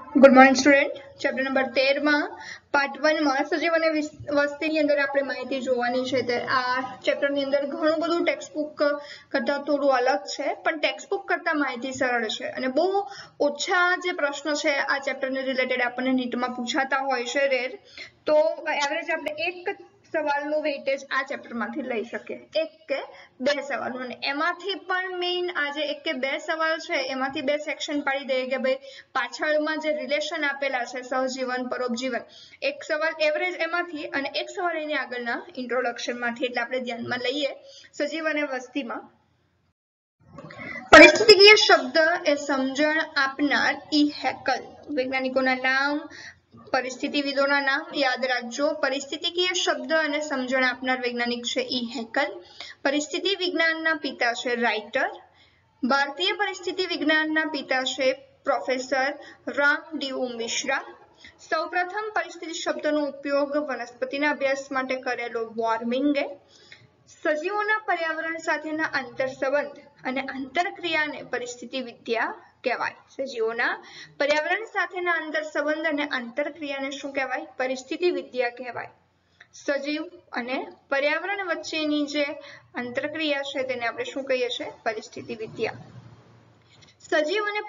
Good morning student. Chapter number 13 में part 1 में सजीव અને વસ્તીની અંદર આપણે માહિતી જોવાની છે। તે આ ચેપ્ટરની અંદર ઘણું બધું ટેક્સ્ટ બુક કરતા થોડું અલગ છે, પણ ટેક્સ્ટ બુક કરતા માહિતી સરળ છે અને બહુ ઓછા જે પ્રશ્નો છે આ ચેપ્ટરને રિલેટેડ આપણને નીટમાં પૂછાતા હોય છે રેર। તો એવરેજ આપણે એક સવાલનું વેઇટેજ આ ચેપ્ટરમાંથી લઈ શકીએ, એક કે બે સવાલનું, અને એમાંથી પણ મેઇન આજે એક કે બે સવાલ છે એમાંથી બે સેક્શન પાડી દઈએ કે ભાઈ પાછળમાં જે રિલેશન આપેલા છે સહજીવન પરોપજીવન, એક સવાલ એવરેજ એમાંથી અને એક સવાલ એની આગળના ઇન્ટ્રોડક્શનમાંથી, એટલે આપણે ધ્યાનમાં લઈએ સજીવ અને વસ્તીમાં। પરિસ્થિતિકીય શબ્દ એ સમજણ આપનાર ઈ હેકલ, વૈજ્ઞાનિકોના નામ, પરિસ્થિતિવિદોના નામ યાદ રાખજો। પરિસ્થિતિકીય શબ્દ અને સમજણ આપનાર વૈજ્ઞાનિક છે ઈ હેકલ। પરિસ્થિતિ વિજ્ઞાનના પિતા છે રાઇટર। ભારતીય પરિસ્થિતિ વિજ્ઞાનના પિતા છે પ્રોફેસર રામડીઓ મિશ્રા। સૌપ્રથમ પરિસ્થિતિ શબ્દનો ઉપયોગ વનસ્પતિના અભ્યાસ માટે કરેલો વોર્મિંગે। સજીવોના પર્યાવરણ સાથેના આંતરસંબંધ અને આંતરક્રિયાને પરિસ્થિતિ વિદ્યા કહેવાય। સજીવોના પર્યાવરણ સાથેના આંતરસંબંધ અને આંતરક્રિયાને શું કહેવાય? પરિસ્થિતિ વિદ્યા કહેવાય। સજીવ અને પર્યાવરણ વચ્ચેની જે આંતરક્રિયા છે તેને આપણે શું કહીએ છીએ? પરિસ્થિતિ વિદ્યા। સજીવ અને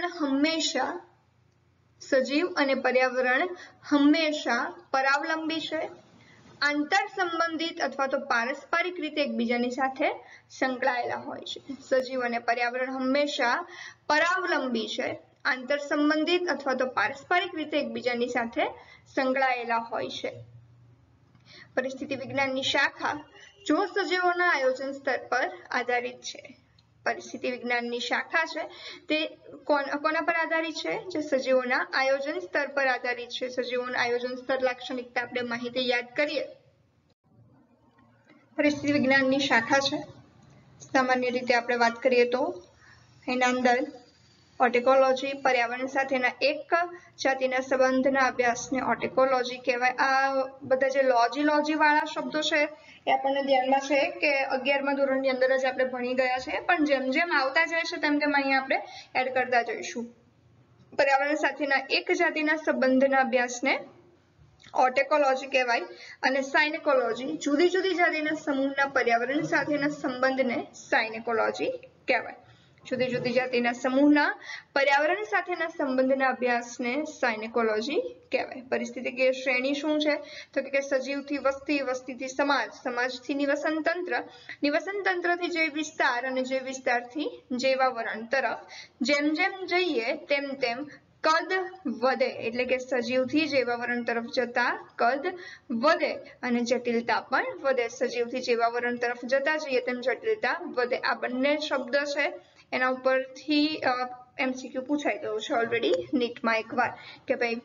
પર્યાવરણ હંમેશા પરાવલંબી છે, આંતર સંબંધિત અથવા તો પારસ્પરિક રીતે એકબીજાની સાથે સંકળાયેલા હોય છે। સજીવ અને પર્યાવરણ હંમેશા પરાવલંબી છે, આંતર સંબંધિત અથવા તો પારસ્પરિક રીતે એકબીજાની સાથે સંકળાયેલા હોય છે। પરિસ્થિતિ વિજ્ઞાનની શાખા જો સજીવોના આયોજન સ્તર પર આધારિત છે। પરિસ્થિતિ વિજ્ઞાનની શાખા છે તે કોના પર આધારિત છે? જે સજીવોના આયોજન સ્તર પર આધારિત છે। સજીવોના આયોજન સ્તર લાક્ષણિકતા આપણે માહિતી યાદ કરીએ। પરિસ્થિતિ વિજ્ઞાનની શાખા છે, સામાન્ય રીતે આપણે વાત કરીએ તો એના અંદર ઓર્ટિકોલોજી, પર્યાવરણ સાથેના એક જાતિના સંબંધના અભ્યાસને ઓર્ટિકોલોજી કહેવાય। આ બધા જે લોજી વાળા શબ્દો છે એ આપણને ધ્યાનમાં છે કે 11મા ધોરણની અંદર જ આપણે ભણી ગયા છે, પણ જેમ જેમ આવતા જાય છે તેમ તેમ અહીંયા આપણે એડ કરતા જઈશું। પર્યાવરણ સાથેના એક જાતિના સંબંધના અભ્યાસને ઓર્ટિકોલોજી કહેવાય અને સાયનેકોલોજી જુદી જુદી જાતિના સમૂહના પર્યાવરણ સાથેના સંબંધને સાયનેકોલોજી કહેવાય। જુદી જુદી જાતિના સમૂહના પર્યાવરણ સાથેના સંબંધના અભ્યાસને સાયનેકોલોજી કહેવાય। પરિસ્થિતિકીય શ્રેણી શું છે? તો કે સજીવથી વસ્તી, વસ્તીથી સમાજ, સમાજથી નિવસન તંત્ર, નિવસન તંત્રથી જૈવ વિસ્તાર અને જૈવ વિસ્તારથી જૈવાવરણ તરફ જેમ જેમ જઈએ તેમ તેમ કદ વધે, એટલે કે સજીવથી જૈવાવરણ તરફ જતા કદ વધે અને જટિલતા પણ વધે। સજીવથી જૈવાવરણ તરફ જતા જઈએ તેમ જટિલતા વધે। આ બંને શબ્દ છે એના ઉપરથી એમસીક્યુ પૂછાઈ ગયું છે ઓલરેડી નીટમાં એકવાર કે ભાઈ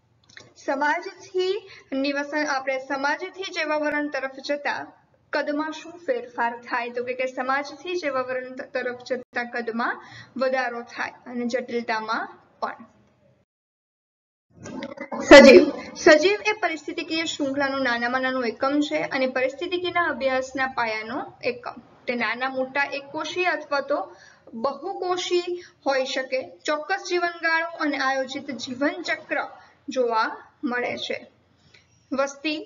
સમાજથી જૈવાવરણ તરફ જતા કદમાં શું ફેરફાર થાય? તો કે સમાજથી જૈવાવરણ તરફ જતા કદમાં વધારો થાય અને જટિલતામાં પણ। સજીવ એ પરિસ્થિતિકીય શૃંખલાનું નાનામાં નાનું એકમ છે અને પરિસ્થિતિકીયના અભ્યાસના પાયાનો એકમ। તે નાના મોટા એકકોષીય અથવા તો બહુકોષી હોઈ શકે। ચોક્કસ જીવનગાળો અને આયોજિત જીવન ચક્ર જોવા મળે છે। વસ્તી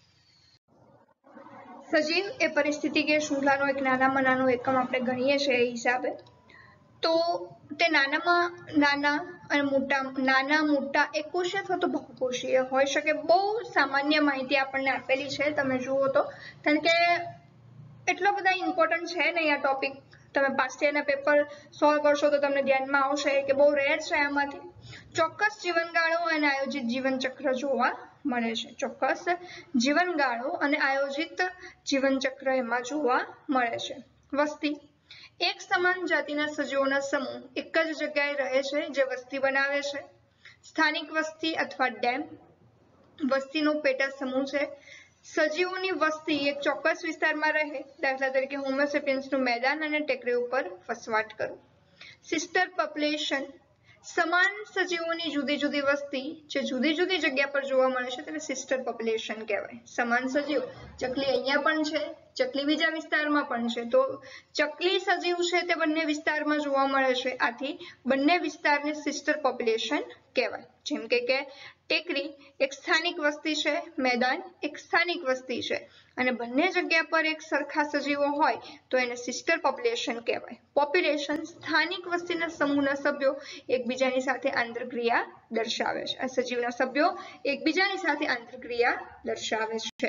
સજીવ એ પરિસ્થિતિકીય શૃંખલાનો એક નાનામાં નાનો એકમ આપણે ગણીએ છીએ એ હિસાબે, તો તે નાના મોટા એકકોષીય અથવા તો બહુકોષીય હોઈ શકે। બહુ સામાન્ય માહિતી આપણને આપેલી છે, તમે જુઓ તો, કારણ કે એટલો બધા ઇમ્પોર્ટન્ટ છે નહીં આ ટોપિક। તમે પાછળ એના પેપર સોલ્વ કરશો તો તમને ધ્યાનમાં આવશે કે બહુ રેર છે આમાંથી। ચોક્કસ જીવનગાળો અને આયોજિત જીવન ચક્ર જોવા મળે છે। ચોક્કસ જીવનગાળો અને આયોજિત જીવન ચક્ર એમાં જોવા મળે છે। વસ્તી એક સમાન જાતિના સજીવોના સમૂહ એક જ જગ્યાએ રહે છે જે વસ્તી બનાવે છે। સ્થાનિક વસ્તી અથવા ડેમ વસ્તીનો પેટા સમૂહ છે। સજીવોની વસ્તી એક ચોક્કસ વિસ્તારમાં રહે, દાખલા તરીકે હોમો સેપિયન્સનું મેદાન અને ટેકરી ઉપર વસવાટ કરવું। સિસ્ટર પોપ્યુલેશન સમાન સજીવોની જુદી જુદી વસ્તી જે જુદી જુદી જગ્યા પર જોવા મળે છે તેને સિસ્ટર પોપ્યુલેશન કહેવાય। સમાન સજીવ, ચકલી અહીંયા પણ છે, ચકલી બીજા વિસ્તારમાં પણ છે, તો ચકલી સજીવ છે તે બંને વિસ્તારમાં જોવા મળે છે, આથી બંને વિસ્તારને સિસ્ટર પોપ્યુલેશન કહેવાય. જેમ કે ટેકરી એક સ્થાનિક વસ્તી છે, મેદાન એક સ્થાનિક વસ્તી છે, અને બંને જગ્યા પર એક સરખા સજીવો હોય તો એને સિસ્ટર પોપ્યુલેશન કહેવાય. પોપ્યુલેશન સ્થાનિક વસ્તીના સમૂહના સભ્યો એકબીજાની સાથે આંતરક્રિયા દર્શાવે છે. આ સજીવના સભ્યો એકબીજાની સાથે આંતરક્રિયા દર્શાવે છે.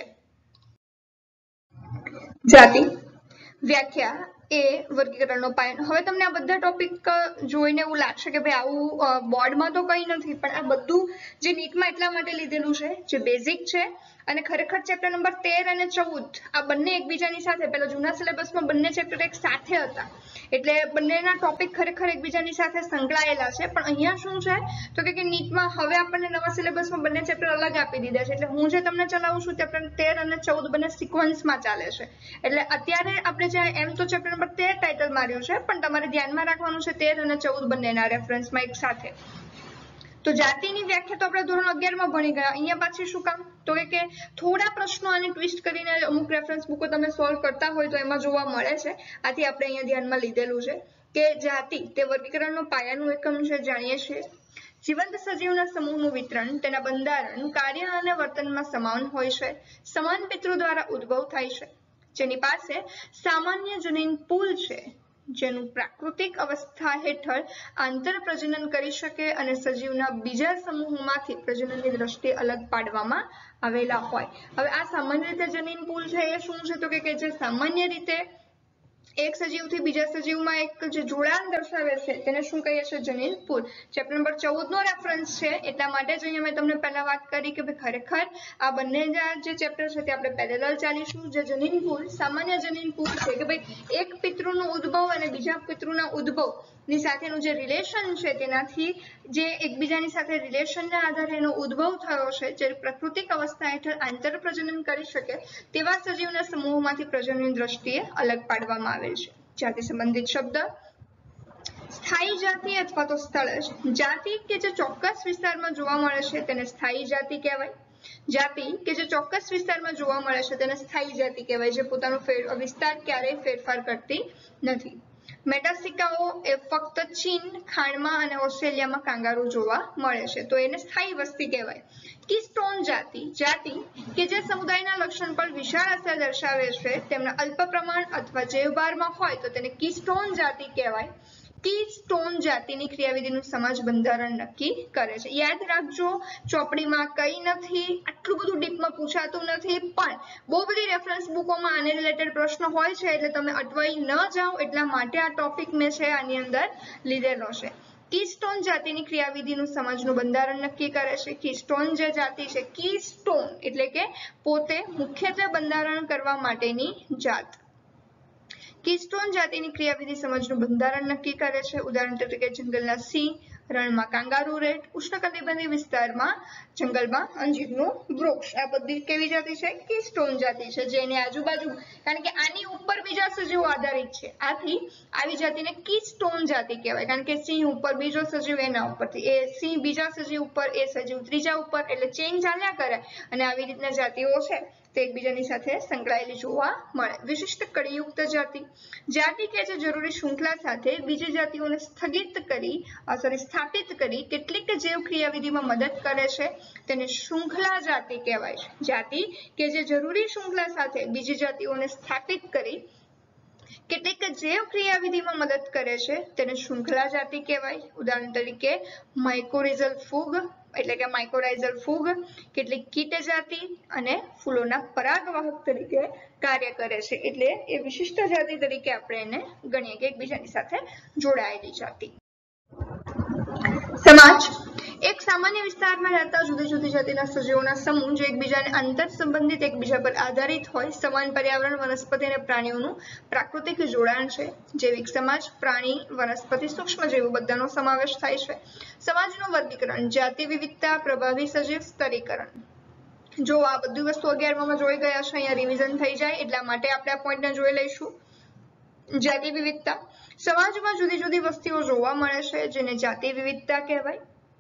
જાતિ વ્યાખ્યા એ વર્ગીકરણનો પાયો. હવે તમને આ બધા ટોપિક જોઈને એવું લાગશે કે ભાઈ આવું બોર્ડમાં તો કંઈ નથી, પણ આ બધું જે નીટમાં એટલા માટે લીધેલું છે, જે બેઝિક છે, અને ખરેખર ચેપ્ટર નંબર 13 અને 14 આ બંને એકબીજાની સાથે, પેલા જૂના સિલેબસમાં બંને ચેપ્ટર એક સાથે હતા, એટલે બંનેના ટોપિક ખરેખર એકબીજાની સાથે સંકળાયેલા છે. પણ અહીંયા શું છે તો કે નીટમાં હવે આપણને નવા સિલેબસમાં બંને ચેપ્ટર અલગ આપી દીધા છે, એટલે હું જે તમને ચલાવું છું ચેપ્ટર 13 અને 14 બંને સિક્વન્સમાં ચાલે છે. એટલે અત્યારે આપણે જે એમ તો ચેપ્ટર નંબર 13 ટાઇટલ માર્યું છે, પણ તમારે ધ્યાનમાં રાખવાનું છે 13 અને 14 બંનેના રેફરન્સમાં એક સાથે. તો જાતિની વ્યાખ્યા તો આપણે ધોરણ 11 માં ભણી ગયા. અહીંયા પાછી શું કામ તો કે થોડા પ્રશ્નો આને ટ્વિસ્ટ કરીને અમુક રેફરન્સ બુકો તમે સોલ્વ કરતા હોય તો એમાં જોવા મળે છે, આથી આપણે અહીંયા ધ્યાનમાં લીધેલું છે કે જાતિ તે વર્ગીકરણનો પાયાનું એકમ છે. જાણીએ છીએ જીવંત સજીવના સમૂહનું વિતરણ, તેના બંધારણ, કાર્ય અને વર્તનમાં સમાન હોય છે, સમાન પિતૃ દ્વારા ઉદ્ભવ થાય છે, જેની પાસે સામાન્ય જનીન પૂલ છે, જેનું પ્રાકૃતિક અવસ્થા હેઠળ આંતર પ્રજનન કરી શકે અને સજીવના બીજા સમૂહમાંથી પ્રજનનની દ્રષ્ટિએ અલગ પાડવામાં આવેલા હોય. હવે આ સામાન્ય રીતે જનીન પૂલ છે એ શું છે તો કે જે સામાન્ય રીતે એક સજીવથી બીજા સજીવમાં એક જે જોડાણ દર્શાવે છે તેને શું કહીએ છીએ? જનીન પૂલ. ચેપ્ટર નંબર 14 નો રેફરન્સ છે, એટલા માટે જ અહીંયા મેં તમને પહેલા વાત કરી કે ભાઈ ખરેખર આ બંને જે ચેપ્ટર છે તે આપણે પેરેલલ ચાલીશું. જે જનીન પૂલ સામાન્ય જનીન પૂલ છે કે ભાઈ એક પિતૃનો ઉદ્ભવ અને બીજા પિતૃના ઉદ્ભવ ની સાથેનું જે રિલેશન છે તેનાથી જે એકબીજાની સાથે રિલેશનના આધારે એનો ઉદ્ભવ થયો છે, જે પ્રાકૃતિક અવસ્થા હેઠળ આંતર પ્રજનન કરી શકે તેવા સજીવના સમૂહમાંથી પ્રજનનની દ્રષ્ટિએ અલગ પાડવામાં આવેલ છે. જાતિ સંબંધિત શબ્દ સ્થાયી જાતિ અથવા તો સ્થળજ. જાતિ કે જે ચોક્કસ વિસ્તારમાં જોવા મળે છે તેને સ્થાયી જાતિ કહેવાય. જાતિ કે જે ચોક્કસ વિસ્તારમાં જોવા મળે છે તેને સ્થાયી જાતિ કહેવાય, જે પોતાનો વિસ્તાર ક્યારેય ફેરફાર કરતી નથી. મેટાસિકાઓ એ ફક્ત ચીન, ખાણમાં અને ઓસ્ટ્રેલિયામાં કાંગારૂ જોવા મળે છે, તો એને સ્થાયી વસ્તી કહેવાય. કીસ્ટોન જાતિ કે જે સમુદાયના લક્ષણ પર વિશાળ અસર દર્શાવે છે, તેમના અલ્પ પ્રમાણ અથવા જૈવભારમાં હોય તો તેને કીસ્ટોન જાતિ કહેવાય. કીસ્ટોન જાતિની ક્રિયાવિધિનું સમાજ બંધારણ નક્કી કરે છે. યાદ રાખજો, ચોપડીમાં કઈ નથી, આટલું બધું ડીપમાં પૂછાતું નથી, પણ બહુ બધી રેફરન્સ બુકોમાં આને રિલેટેડ પ્રશ્ન હોય છે, એટલે તમે અટવાઈ ન જાઓ એટલા માટે આ ટોપિક મેં છે આની અંદર લીધેલો છે. કીસ્ટોન જાતિની ક્રિયાવિધિનું સમાજનું બંધારણ નક્કી કરે છે. કીસ્ટોન જે જાતિ છે, કીસ્ટોન એટલે કે પોતે મુખ્યત્વે બંધારણ કરવા માટેની જાત. કીસ્ટોન જાતિની ક્રિયાવિધિ સમાજનું બંધારણ નક્કી કરે છે. ઉદાહરણ તરીકે જંગલના સિંહ, રણમાં કાંગારૂ રેટ, ઉષ્ણકટિબંધીય વિસ્તારમાં જંગલમાં અંજીરનું વૃક્ષ. આ બધી કેવી જાતિ છે? કીસ્ટોન જાતિ છે, જેની આજુબાજુ કારણ કે આની ઉપર બીજા સજીવો આધારિત છે, આથી આવી જાતિને કીસ્ટોન જાતિ કહેવાય. કારણ કે સિંહ ઉપર બીજો સજીવ, એના ઉપરથી એ સિંહ બીજા સજીવ ઉપર, એ સજીવ ત્રીજા ઉપર, એટલે ચેન ચાલ્યા કરે અને આવી રીતના જાતિઓ છે તે એકબીજાની સાથે સંકળાયેલી જોવા મળે. વિશિષ્ટ કડીયુક્ત જાતિ કે જે જરૂરી શૃંખલા સાથે બીજી જાતિઓને સ્થાપિત કરી કેટલીક જૈવ ક્રિયાવિધિમાં મદદ કરે છે, તેને શૃંખલા જાતિ કહેવાય છે. જાતિ કે જે જરૂરી શૃંખલા સાથે બીજી જાતિઓને સ્થાપિત કરી કેટલીક જૈવ ક્રિયાવિધિમાં મદદ કરે છે તેને શૃંખલા જાતિ કહેવાય. ઉદાહરણ તરીકે માઇકોરિઝલ ફૂગ એટલે કે માઇકોરાઇઝલ ફૂગ, કેટલીક કીટ જાતિ અને ફૂલોના પરાગવાહક તરીકે કાર્ય કરે છે, એટલે એ વિશિષ્ટ જાતિ તરીકે આપણે એને ગણીએ કે એકબીજાની સાથે જોડાયેલી જાતિ. સમાજ એક સામાન્ય વિસ્તારમાં રહેતા જુદી જુદી જાતિના સજીવોના સમૂહ જે એકબીજાને આંતર સંબંધિત, એકબીજા પર આધારિત હોય. સમાન પર્યાવરણ, વનસ્પતિ અને પ્રાણીઓનું પ્રાકૃતિક જોડાણ છે. જૈવિક સમાજ પ્રાણી, વનસ્પતિ, સૂક્ષ્મજીવો બધાનો સમાવેશ થાય છે. સમાજનું વર્ગીકરણ જાતિ વિવિધતા, પ્રભાવી સજીવ, સ્તરીકરણ. જો આ બધી વસ્તુ 11 માં જોઈ ગયા છે, અહીંયા રિવિઝન થઈ જાય એટલા માટે આપણે આ પોઈન્ટને જોઈ લઈશું. જાતિ વિવિધતા સમાજમાં જુદી જુદી વસ્તીઓ જોવા મળે છે, જેને જાતિ વિવિધતા કહેવાય.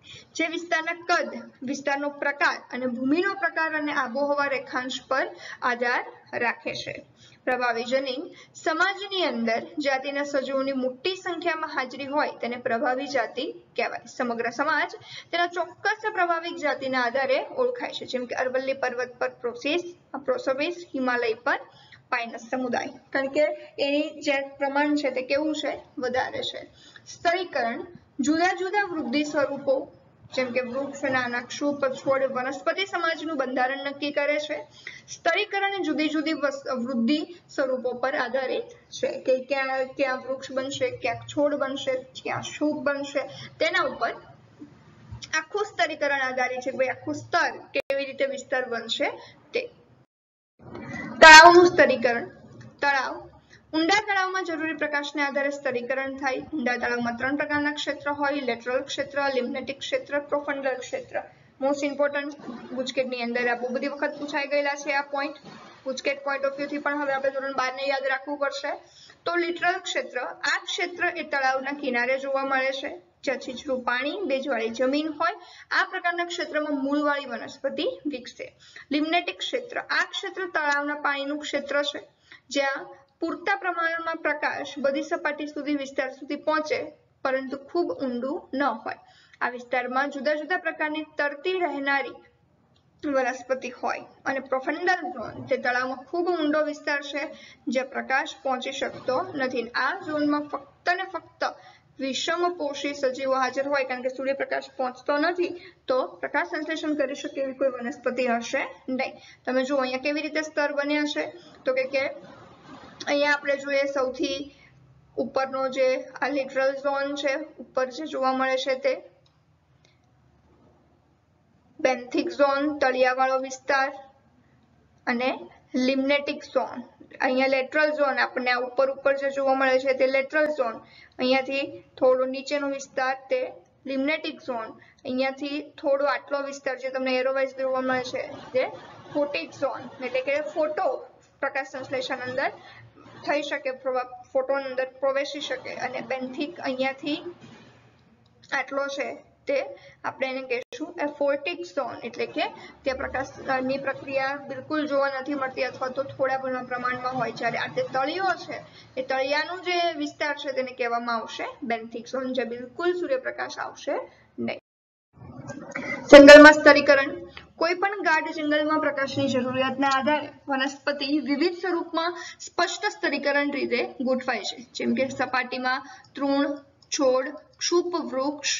જે વિસ્તારના કદ, વિસ્તારનો પ્રકાર અને ભૂમિનો પ્રકાર અને આબોહવા રેખાંશ પર આધાર રાખે છે. પ્રભાવી જનીન સમાજની અંદર જાતિના સજીવોની મોટી સંખ્યામાં હાજરી હોય તેને પ્રભાવી જાતિ કહેવાય. સમગ્ર સમાજ તેના ચોક્કસ પ્રભાવિક જાતિના આધારે ઓળખાય છે, જેમ કે અરવલ્લી પર્વત પર પ્રોસોપિસ, હિમાલય પર પાઇનસ સમુદાય, કારણ કે એની જે પ્રમાણ છે તે કેવું છે, વધારે છે. સ્તરીકરણ જુદા જુદા વૃદ્ધિ સ્વરૂપો જેમ કે વૃક્ષ, નાના ક્ષુપ, છોડ, વનસ્પતિ સમાજનું બંધારણ નક્કી કરે છે. સ્તરીકરણ જુદી જુદી વૃદ્ધિ સ્વરૂપો પર આધારિત છે કે ક્યાં વૃક્ષ બનશે, ક્યાં છોડ બનશે, ક્યાં ક્ષુપ બનશે, તેના ઉપર આખું સ્તરીકરણ આધારિત છે. ભાઈ આખું સ્તર કેવી રીતે વિસ્તાર બનશે તે. તળાવનું સ્તરીકરણ. તળાવ ઊંડા તળાવમાં જરૂરી પ્રકાશને આધારે સ્તરીકરણ થાય. ઊંડા તળાવમાં 3 પ્રકારના ક્ષેત્ર હોય: લેટરલ ક્ષેત્ર, લિમ્નેટિક ક્ષેત્ર, પ્રોફન્ડલ ક્ષેત્ર. મોસ્ટ ઇમ્પોર્ટન્ટ ગુજકેટની અંદર આ બહુ બધી વખત પૂછાઈ ગયેલા છે આ point. GUJCET point of view થી પણ હવે આપણે ધોરણ 12 ને યાદ રાખવું પડશે. તો લેટરલ ક્ષેત્ર, આ ક્ષેત્ર એ તળાવના કિનારે જોવા મળે છે, જ્યાં છીછરું પાણી, ભેજવાળી જમીન હોય. આ પ્રકારના ક્ષેત્રમાં મૂળવાળી વનસ્પતિ વિકસે. લિમ્નેટિક ક્ષેત્ર, આ ક્ષેત્ર તળાવના પાણીનું ક્ષેત્ર છે, જ્યાં પૂરતા પ્રમાણમાં પ્રકાશ બધી સપાટી સુધી વિસ્તાર સુધી પહોંચે, પરંતુ ખૂબ ઊંડું ન હોય. આ વિસ્તારમાં જુદા જુદા પ્રકારની તરતી રહેનારી વનસ્પતિ હોય. અને પ્રોફન્ડલ ઝોન તે તળાવમાં ખૂબ ઊંડો વિસ્તાર છે, જ્યાં પ્રકાશ પહોંચી શકતો નથી. આ ઝોનમાં ફક્ત ને ફક્ત વિષમપોષી સજીવો હાજર હોય, કારણ કે સૂર્યપ્રકાશ પહોંચતો નથી તો પ્રકાશ સંશ્લેષણ કરી શકે એવી કોઈ વનસ્પતિ હશે નહીં. તમે જુઓ અહીંયા કેવી રીતે સ્તર બન્યા છે, તો કે અહીંયા આપણે જોઈએ સૌથી ઉપરનો જે આ લેટરલ ઝોન છે, ઉપર જે જોવા મળે છે તે બેન્થિક ઝોન, તળિયાવાળો વિસ્તાર, અને લિમ્નેટિક ઝોન. અહીંયા લેટરલ ઝોન આપણને ઉપર જે જોવા મળે છે તે લેટરલ ઝોન. અહીંયાથી થોડો નીચેનો વિસ્તાર તે લિમ્નેટિક ઝોન. અહીંયાથી થોડો આટલો વિસ્તાર જે તમને એરોવાઇઝ જોવા મળે છે તે ફોટિક ઝોન, એટલે કે ફોટો પ્રકાશ સંશ્લેષણ અંદર થઈ શકે, ફોટોન અંદર પ્રવેશી શકે. અને બેન્થિક અહીંયાથી આટલો છે તે આપણે એને કહીશું ફોર્ટિક ઝોન, એટલે કે તે પ્રકાશની પ્રક્રિયા બિલકુલ જોવા નથી મળતી અથવા તો થોડા ઘણા પ્રમાણમાં હોય. જ્યારે આ તે તળિયો છે એ તળિયાનું જે વિસ્તાર છે તેને કહેવામાં આવશે બેન્થિક ઝોન, જે બિલકુલ સૂર્યપ્રકાશ આવશે નહીં. જંગલમાં સ્તરીકરણ. કોઈ પણ ગાઢ જંગલમાં પ્રકાશની જરૂરિયાતના આધારે વનસ્પતિ વિવિધ સ્વરૂપમાં સ્પષ્ટ સ્તરીકરણ રીતે ગોઠવાય છે, જેમ કે સપાટીમાં તૃણ, છોડ, ક્ષુપ, વૃક્ષ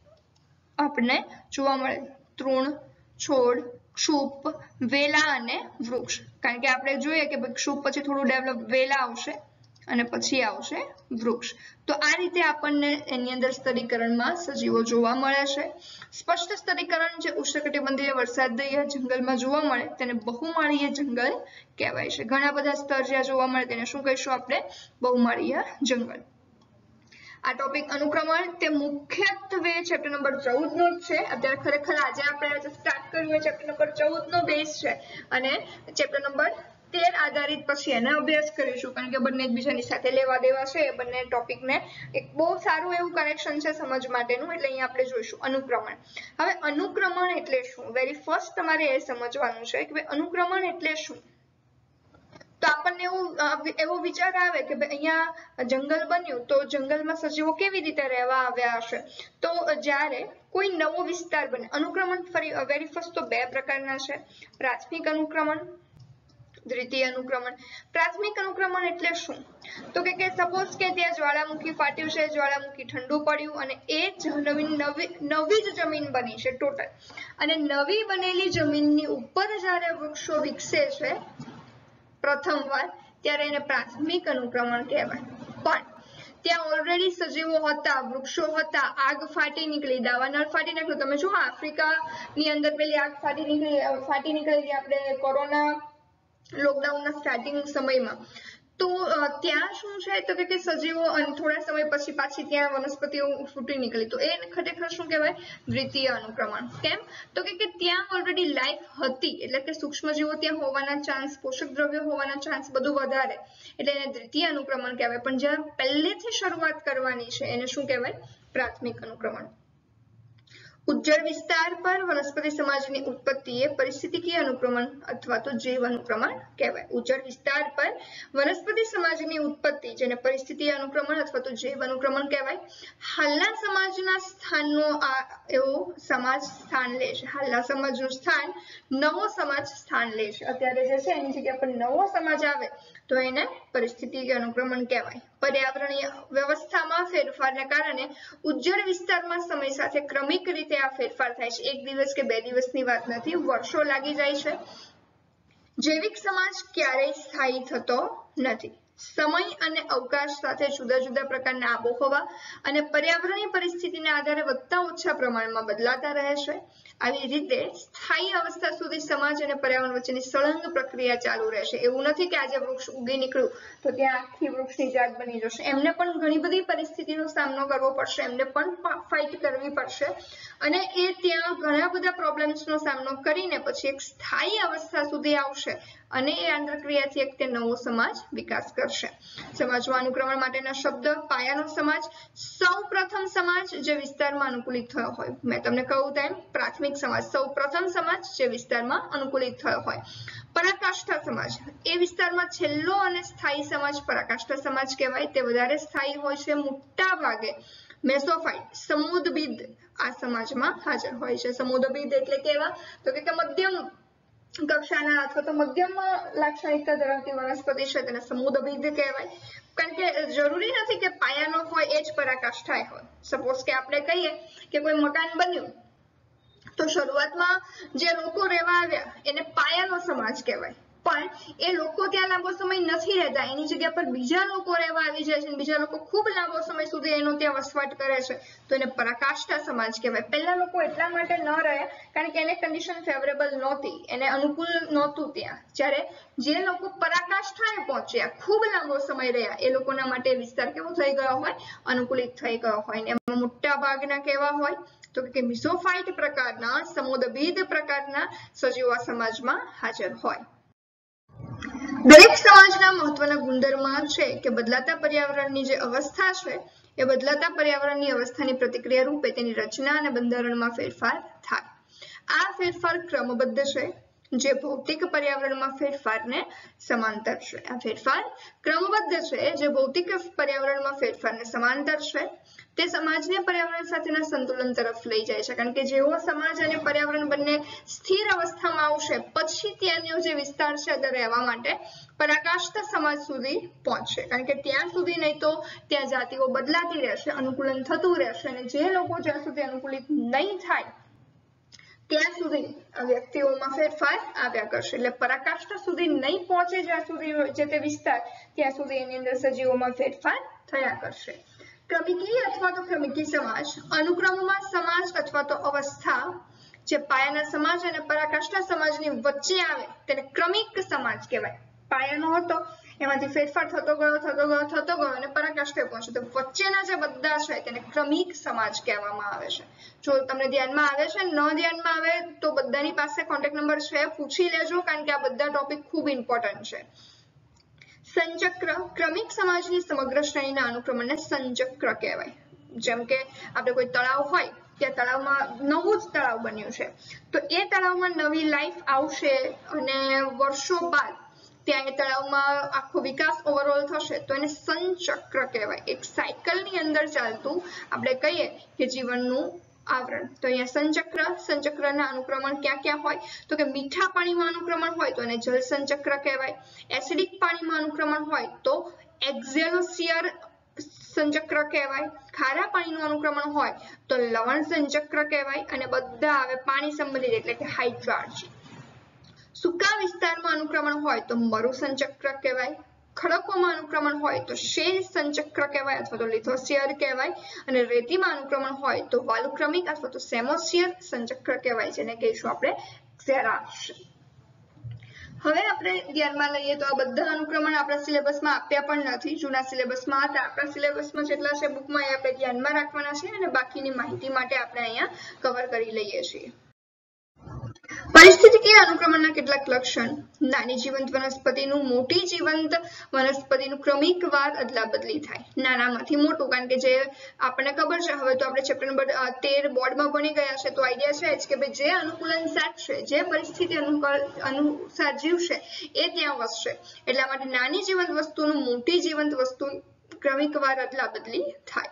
આપણને જોવા મળે. તૃણ, છોડ, ક્ષુપ, વેલા અને વૃક્ષ. કારણ કે આપણે જોઈએ કે ક્ષુપ પછી થોડું ડેવલપ વેલા આવશે અને પછી આવશે વૃક્ષ. તો આ રીતે આપણને એની અંદર સ્તરીકરણમાં સજીવો જોવા મળે છે. સ્પષ્ટ સ્તરીકરણ જે ઉષ્ણકટિબંધીય વરસાદીય જંગલમાં જોવા મળે તેને બહુમાળીય જંગલ કહેવાય છે. ઘણા બધા સ્તર જ્યાં જોવા મળે તેને શું કહીશું આપણે? બહુમાળીય જંગલ. આ ટોપિક અનુક્રમણ તે મુખ્યત્વે ચેપ્ટર નંબર 14 નો જ છે. અત્યારે ખરેખર આજે આપણે સ્ટાર્ટ કર્યું છે ચેપ્ટર નંબર 14 નો બેઝ છે, અને ચેપ્ટર નંબર 13 આધારિત પછી એને અભ્યાસ કરીશું, કારણ કે બંને એકબીજાની સાથે લેવા દેવા છે. બંને ટોપિકને એક બહુ સારું એવું કનેક્શન છે સમજ માટેનું, એટલે અહીંયા આપણે જોઈશું અનુક્રમણ. હવે અનુક્રમણ એટલે શું? વેરી ફર્સ્ટ તમારે એ સમજવાનું છે કે અનુક્રમણ એટલે શું. તો આપણને એવો વિચાર આવે કે અહીંયા જંગલ બન્યું તો જંગલમાં સજીવો કેવી રીતે રહેવા આવ્યા હશે. તો જ્યારે કોઈ નવો વિસ્તાર બને, અનુક્રમણ વેરી ફર્સ્ટ તો 2 પ્રકારના છે: પ્રાથમિક અનુક્રમણ, દ્વિતીય અનુક્રમણ. પ્રાથમિક અનુક્રમણ એટલે શું? તો કે સપોઝ કે ત્યાં જ્વાળામુખી ફાટ્યું છે, જ્વાળામુખી ઠંડુ પડ્યું અને એ નવી જ જમીન બની છે ટોટલ, અને નવી બનેલી જમીનની ઉપર જ્યારે વૃક્ષો વિકસે છે પ્રથમવાર, ત્યારે એને પ્રાથમિક અનુક્રમણ કહેવાય. પણ ત્યાં ઓલરેડી સજીવો હતા, વૃક્ષો હતા, આગ ફાટી નીકળી, દાવાનળ ફાટી નાખ્યું. તમે જો આફ્રિકાની અંદર પેલી આગ ફાટી નીકળેલી આપણે કોરોના લોકડાઉનના સ્ટાર્ટિંગ સમયમાં, તો ત્યાં શું છે તો કે સજીવો થોડા સમય પછી પાછી ત્યાં વનસ્પતિઓ ફૂટી નીકળી. તો એ ખરેખર શું કહેવાય? દ્વિતીય અનુક્રમણ. કેમ? તો કે ત્યાં ઓલરેડી લાઈફ હતી, એટલે કે સૂક્ષ્મજીવો ત્યાં હોવાના ચાન્સ, પોષક દ્રવ્યો હોવાના ચાન્સ બધું વધારે, એટલે એને દ્વિતીય અનુક્રમણ કહેવાય. પણ જ્યાં પહેલેથી શરૂઆત કરવાની છે એને શું કહેવાય? પ્રાથમિક અનુક્રમણ. ઉજ્જડ વિસ્તાર પર વનસ્પતિ સમાજની ઉત્પત્તિ એ પરિસ્થિતિકીય અનુક્રમણ અથવા તો જૈવ અનુક્રમણ કહેવાય. ઉજ્જડ વિસ્તાર પર વનસ્પતિ સમાજની ઉત્પત્તિ જેને પરિસ્થિતિકીય અનુક્રમણ અથવા તો જૈવ અનુક્રમણ કહેવાય. હાલના સમાજના સ્થાનનો આ એવો સમાજ સ્થાન લે છે. હાલના સમાજનું સ્થાન નવો સમાજ સ્થાન લે છે. અત્યારે જે છે એની જગ્યા પર નવો સમાજ આવે તો એને પરિસ્થિતિકીય અનુક્રમણ કહેવાય. પર્યાવરણીય વ્યવસ્થામાં ફેરફારને કારણે ઉજ્જડ વિસ્તારમાં સમય સાથે ક્રમિક રીતે આ ફેરફાર થાય છે. એક દિવસ કે બે દિવસની વાત નથી, વર્ષો લાગી જાય છે. જૈવિક સમાજ ક્યારેય સ્થાયી થતો નથી. સમય અને અવકાશ સાથે જુદા જુદા પ્રકારના આબોહવા અને પર્યાવરણીય પરિસ્થિતિના આધારે વધતા ઓછા પ્રમાણમાં બદલાતા રહે છે. આવી રીતે સ્થાયી અવસ્થા સુધી સમાજ અને પર્યાવરણ વચ્ચેની સળંગ પ્રક્રિયા ચાલુ રહેશે. એવું નથી કે આજે વૃક્ષ ઉગી નીકળ્યું તો ત્યાં આખી વૃક્ષની જાત બની જશે. એમને પણ ઘણી બધી પરિસ્થિતિનો સામનો કરવો પડશે, એમને પણ ફાઇટ કરવી પડશે અને એ ત્યાં ઘણા બધા પ્રોબ્લેમ્સનો સામનો કરીને પછી એક સ્થાયી અવસ્થા સુધી આવશે અને એ આંતરક્રિયાથી એક તે નવો સમાજ વિકાસ કરશે. સમાજમાં અનુક્રમણ માટેના શબ્દ પાયાનો સમાજ, સૌપ્રથમ સમાજ જે વિસ્તારમાં અનુકૂલિત થયો હોય. મેં તમને કહ્યું તેમ પ્રાથમિક સમાજ સૌપ્રથમ સમાજ જે વિસ્તારમાં અનુકૂલિત થયો હોય. પરાકાષ્ઠા સમાજ એ વિસ્તારમાં છેલ્લો અને સ્થાયી સમાજ પરાકાષ્ઠા સમાજ કહેવાય. તે વધારે સ્થાયી હોય છે. મોટા ભાગે મેસોફાઇટ સમુદ્રબિદ આ સમાજમાં હાજર હોય છે. સમુદ્રબિદ એટલે કેવા તો કે મધ્યમ કક્ષાના અથવા તો મધ્યમ લાક્ષણિકતા ધરાવતી વનસ્પતિ છે તેને સમુદ્રબિદ કહેવાય. કારણ કે જરૂરી નથી કે પાયાનો હોય એ જ પરાકાષ્ઠા હોય. સપોઝ કે આપણે કહીએ કે કોઈ મકાન બન્યું તો શરૂઆતમાં જે લોકો રહેવા આવ્યા એને પાયાનો સમાજ કહેવાય, પણ એ લોકો ત્યાં લાંબો સમય નથી રહેતા, એની જગ્યા પર બીજા લોકો રહેવા આવી જાય છે. બીજા લોકો ખૂબ લાંબો સમય સુધી એનો ત્યાં વસવાટ કરે છે તો એને પરાકાષ્ઠા સમાજ કહેવાય. પહેલા લોકો એટલા માટે ન રહ્યા કારણ કે એને કન્ડિશન ફેવરેબલ નહોતી, એને અનુકૂળ નહોતું ત્યાં. જ્યારે જે લોકો પરાકાષ્ઠાએ પહોંચ્યા, ખૂબ લાંબો સમય રહ્યા, એ લોકોના માટે વિસ્તાર કેવો થઈ ગયો હોય, અનુકૂલિત થઈ ગયો હોય. એમાં મોટા ભાગના કેવા હોય તો કે મિસોફાઇટ પ્રકારના સમુદ્રબિદ પ્રકારના સજીવો સમાજમાં હાજર હોય. દરેક સમાજના મહત્વના ગુણધર્મ છે કે બદલાતા પર્યાવરણની જે અવસ્થા છે એ બદલાતા પર્યાવરણની અવસ્થાની પ્રતિક્રિયા રૂપે તેની રચના અને બંધારણમાં ફેરફાર થાય. આ ફેરફાર ક્રમબદ્ધ છે જે ભૌતિક પર્યાવરણમાં ફેરફારને સમાંતર છે. આ ફેરફાર ક્રમબદ્ધ છે જે ભૌતિક પર્યાવરણમાં ફેરફારને સમાંતર છે. તે સમાજને પર્યાવરણ સાથેના સંતુલન તરફ લઈ જાય છે. કારણ કે જેવો સમાજ અને પર્યાવરણ બંને સ્થિર અવસ્થામાં આવશે પછી ત્યાંનો જે વિસ્તાર છે તે રહેવા માટે પરાકાષ્ઠા સમાજ સુધી પહોંચશે. કારણ કે ત્યાં સુધી નહીં તો ત્યાં જાતિઓ બદલાતી રહેશે, અનુકૂલન થતું રહેશે અને જે લોકો જ્યાં સુધી અનુકૂલિત નહીં થાય ત્યાં સુધી વ્યક્તિઓમાં ફેરફાર આવ્યા કરશે. એટલે પરાકાષ્ઠા સુધી નહીં પહોંચે જ્યાં સુધી જે તે વિસ્તાર ત્યાં સુધી એની અંદર સજીવોમાં ફેરફાર થયા કરશે. ક્રમિકી અથવા તો ક્રમિકી સમાજ અનુક્રમમાં સમાજ અથવા તો અવસ્થા જે પાયાના સમાજ અને પરાકાષ્ઠા સમાજની વચ્ચે આવે તેને ક્રમિક સમાજ કહેવાય. પાયાનો હતો એમાંથી ફેરફાર થતો ગયો અને પરાકાષ્ઠાએ પહોંચ્યો તો વચ્ચેના જે બધા છે તેને ક્રમિક સમાજ કહેવામાં આવે છે. જો તમને ધ્યાનમાં આવે છે, ન ધ્યાનમાં આવે તો બધાની પાસે કોન્ટેક્ટ નંબર છે, પૂછી લેજો કારણ કે આ બધા ટોપિક ખૂબ ઇમ્પોર્ટન્ટ છે. સંચક્ર ક્રમિક સમાજની સમગ્ર શ્રેણીના અનુક્રમણને સંચક્ર કહેવાય. જેમ કે આપણે કોઈ તળાવ હોય ત્યાં તળાવમાં નવું જ તળાવ બન્યું છે તો એ તળાવમાં નવી લાઈફ આવશે અને વર્ષો બાદ ત્યાં એ તળાવમાં આખો વિકાસ ઓવરઓલ થશે તો એને સંચક્ર કહેવાય. એક સાયકલની અંદર ચાલતું આપણે કહીએ કે જીવનનું આવરણ. તો અહીંયા સંચક્રના અનુક્રમણ ક્યાં ક્યાં હોય તો કે મીઠા પાણીમાં અનુક્રમણ હોય તો એને જળ સંચક્ર કહેવાય. એસિડિક પાણીમાં અનુક્રમણ હોય તો એક્ઝેલોસિયર સંચક્ર કહેવાય. ખારા પાણીનું અનુક્રમણ હોય તો લવણ સંચક્ર કહેવાય અને બધા આવે પાણી સંબંધિત એટલે કે હાઇડ્રોલોજી. સૂકા વિસ્તારમાં અનુક્રમણ હોય તો મરુ સંચક્ર કહેવાય. ખડકોમાં અનુક્રમણ હોય તો શેલ સંચક્ર કહેવાય અથવા તો લિથોસિયર કહેવાય અને રેતીમાં અનુક્રમણ હોય તો વાલુક્રમિક અથવા તો સેમોસિયર સંચક્ર કહેવાય, જેને કહીશું આપણે ઝેરાશ. હવે આપણે ધ્યાનમાં લઈએ તો આ બધા અનુક્રમણ આપણા સિલેબસમાં આપ્યા પણ નથી. જૂના સિલેબસમાં હતા, આપણા સિલેબસમાં જેટલા છે બુકમાં એ આપણે ધ્યાનમાં રાખવાના છે અને બાકીની માહિતી માટે આપણે અહીંયા કવર કરી લઈએ છીએ. પરિસ્થિતિકીય અનુક્રમણના કેટલાક લક્ષણ નાની જીવંત વનસ્પતિનું મોટી જીવંત વનસ્પતિનું ક્રમિકવાર અદલાબદલી થાય નાનામાંથી મોટું કારણ કે જે આપણને ખબર છે હવે તો આપણે ચેપ્ટર નંબર 13 બોર્ડમાં ભણી ગયા છે તો આઈડિયા છે જ કે ભાઈ જે અનુકૂલન સાધશે જે પરિસ્થિતિ અનુસાર જીવશે એ ત્યાં વસશે એટલા માટે નાની જીવંત વસ્તુનું મોટી જીવંત વસ્તુ ક્રમિકવાર અદલાબદલી થાય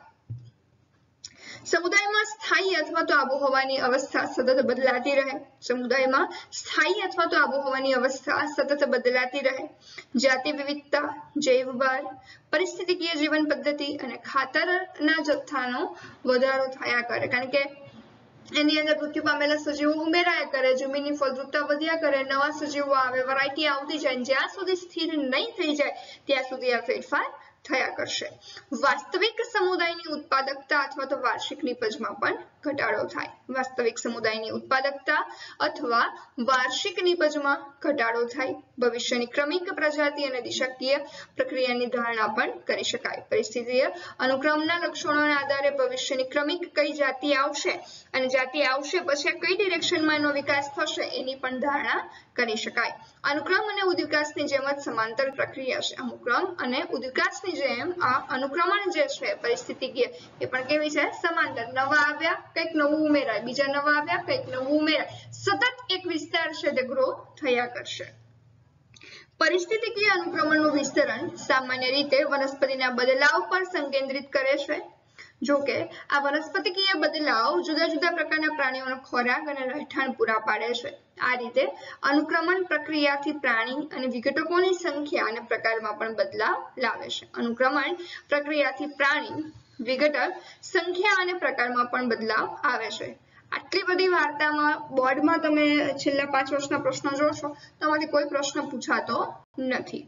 સમુદાયમાં સ્થાયી અથવા તો આબોહવાની અવસ્થા સતત બદલાતી રહે સમુદાયમાં સ્થાયી અથવા તો આબોહવાની અવસ્થા સતત બદલાતી રહે જાતિ વિવિધતા જૈવભાર પરિસ્થિતિકીય જીવન પદ્ધતિ અને ખાતરના જથ્થાનો વધારો થયા કરે કારણ કે એની અંદર મૃત્યુ પામેલા સજીવો ઉમેરાયા કરે જમીનની ફળદ્રુપતા વધ્યા કરે નવા સજીવો આવે વેરાયટી આવતી જાય જ્યાં સુધી સ્થિર નહીં થઈ જાય ત્યાં સુધી આ ફેરફાર થયા કરશે વાસ્તવિક સમુદાયની ઉત્પાદકતા અથવા તો વાર્ષિક નિપજમાં પણ ઘટાડો થાય વાસ્તવિક સમુદાયની ઉત્પાદકતા અથવા વાર્ષિક નિપજમાં ઘટાડો થાય ભવિષ્યની ક્રમિક પ્રજાતિ અને દિશાકીય પ્રક્રિયાની ધારણા પણ કરી શકાય પરિસ્થિતિય અનુક્રમના લક્ષણોના આધારે ભવિષ્યની ક્રમિક કઈ જાતિ આવશે અને જાતિ આવશે પછી કઈ ડિરેક્શનમાં એનો વિકાસ થશે એની પણ ધારણા કરી શકાય અનુક્રમ અને ઉદ્વિકાસની જેમ જ સમાંતર પ્રક્રિયા છે અનુક્રમ અને ઉદ્વિકાસની જેમ આ અનુક્રમણ જે છે પરિસ્થિતિકીય એ પણ કેવી છે સમાંતર નવા આવ્યા કંઈક નવું ઉમેરાય બીજા નવા આવ્યા કંઈક નવું ઉમેરાય સતત એક વિસ્તાર છે તે ગ્રો થયા કરશે પરિસ્થિતિકીય અનુક્રમણનું વિસ્તરણ સામાન્ય રીતે વનસ્પતિના બદલાવ પર સંકેન્દ્રિત કરે છે જો કે આ વનસ્પતિકીય બદલાવ જુદા જુદા પ્રકારના પ્રાણીઓનો ખોરાક અને રહેઠાણ પૂરા પાડે છે આ રીતે અનુક્રમણ પ્રક્રિયાથી પ્રાણી અને વિઘટકોની સંખ્યા અને પ્રકારમાં પણ બદલાવ લાવે છે અનુક્રમણ પ્રક્રિયાથી પ્રાણી વિઘટક સંખ્યા અને પ્રકારમાં પણ બદલાવ આવે છે આટલી બધી વાર્તામાં બોર્ડમાં તમે છેલ્લા 5 વર્ષના પ્રશ્નો જોશો તો આમાંથી કોઈ પ્રશ્ન પૂછાતો નથી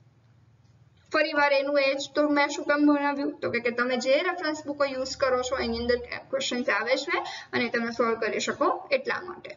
ફરીવાર એનું એ જ તો મેં શું કામ ભણાવ્યું તો કે તમે જે રેફરન્સ બુકો યુઝ કરો છો એની અંદર ક્વેશ્ચન્સ આવે છે અને તમે સોલ્વ કરી શકો એટલા માટે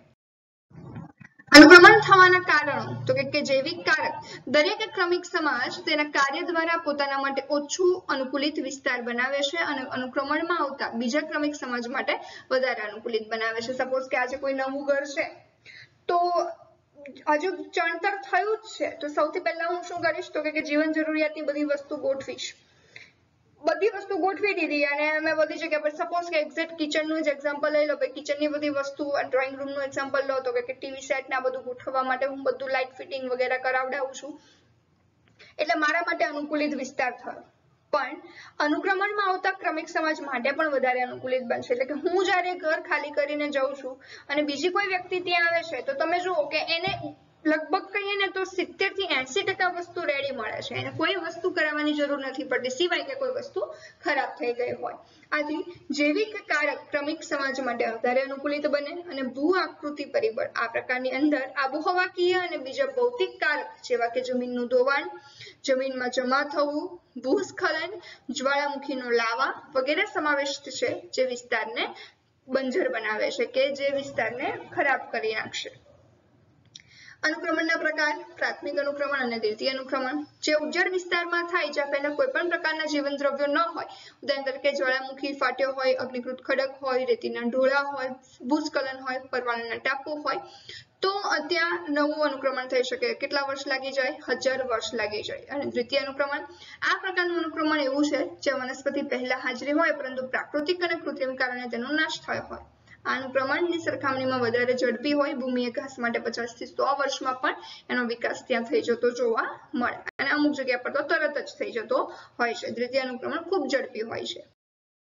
અનુક્રમણ થવાના કારણો તો કે જૈવિક કારક દરેક ક્રમિક સમાજ તેના કાર્ય દ્વારા પોતાના માટે ઓછું અનુકૂલિત વિસ્તાર બનાવે છે અને અનુક્રમણમાં આવતા બીજા ક્રમિક સમાજ માટે વધારે અનુકૂલિત બનાવે છે સપોઝ કે આજે કોઈ નવું ઘર છે તો હજુ ચણતર થયું જ છે તો સૌથી પહેલા હું શું કરીશ તો કે જીવન જરૂરિયાતની બધી વસ્તુ ગોઠવીશ બધી વસ્તુ ગોઠવી દીધી અને મેં બધી જગ્યા પર સપોઝ કે એક્ઝેક્ટ કિચન નું જ એક્ઝામ્પલ લઈ લો ભાઈ કિચનની બધી વસ્તુ ડ્રોઈંગ રૂમ નું એક્ઝામ્પલ લો તો કે ટીવી સેટ ના બધું ગોઠવવા માટે હું બધું લાઇટ ફિટિંગ વગેરે કરાવડાવું છું એટલે મારા માટે અનુકૂલિત વિસ્તાર થયો પણ અનુક્રમણમાં આવતા ક્રમિક સમાજ માટે પણ વધારે અનુકૂલિત બનશે એટલે કે હું જ્યારે ઘર ખાલી કરીને જાઉં છું અને બીજી કોઈ વ્યક્તિ ત્યાં આવે છે તો તમે જુઓ કે એને લગભગ કહીએ ને તો 70 થી 80% વસ્તુ રેડી મળે છે એને કોઈ વસ્તુ કરાવવાની જરૂર નથી પડતી સિવાય કે કોઈ વસ્તુ ખરાબ થઈ ગઈ હોય આથી જૈવિક કારક ક્રમિક સમાજ માટે વધારે અનુકૂલિત બને અને ભૂ આકૃતિ પરિબળ આ પ્રકારની અંદર આબોહવાકીય અને બીજા ભૌતિક કારક જેવા કે જમીનનું ધોવાણ જમીનમાં જમા થવું ભૂસ્ખલન જ્વાળામુખીનો લાવા વગેરે સમાવિષ્ટ છે જે વિસ્તારને બંજર બનાવે છે કે જે વિસ્તારને ખરાબ કરી નાખશે અનુક્રમણના પ્રકાર પ્રાથમિક અનુક્રમણ અને દ્વિતીય અનુક્રમણ જે ઉજ્જડ વિસ્તારમાં થાય જ્યાં પહેલા કોઈ પણ પ્રકારના જીવન દ્રવ્યો ન હોય ઉદાહરણ તરીકે જ્વાળામુખી ફાટ્યો હોય અગ્નિકૃત ખડક હોય રેતીના ઢોળા હોય ભૂસ્ખલન હોય પરવાળાના ટાપુ હોય તો ત્યાં નવું અનુક્રમણ થઈ શકે કેટલા વર્ષ લાગી જાય 1000 વર્ષ લાગી જાય અને દ્વિતીય અનુક્રમણ આ પ્રકારનું અનુક્રમણ એવું છે જે વનસ્પતિ પહેલા હાજરી હોય પરંતુ પ્રાકૃતિક અને કૃત્રિમ કારણે તેનો નાશ થયો હોય અનુક્રમણની સરખામણીમાં વધારે ઝડપી હોય ભૂમિય ઘાસ માટે 50 થી 100 વર્ષમાં પણ એનો વિકાસ ત્યાં થઈ જતો જોવા મળે અને અમુક જગ્યા પર તો તરત જ થઈ જતો હોય છે દ્વિતીય અનુક્રમણ ખૂબ ઝડપી હોય છે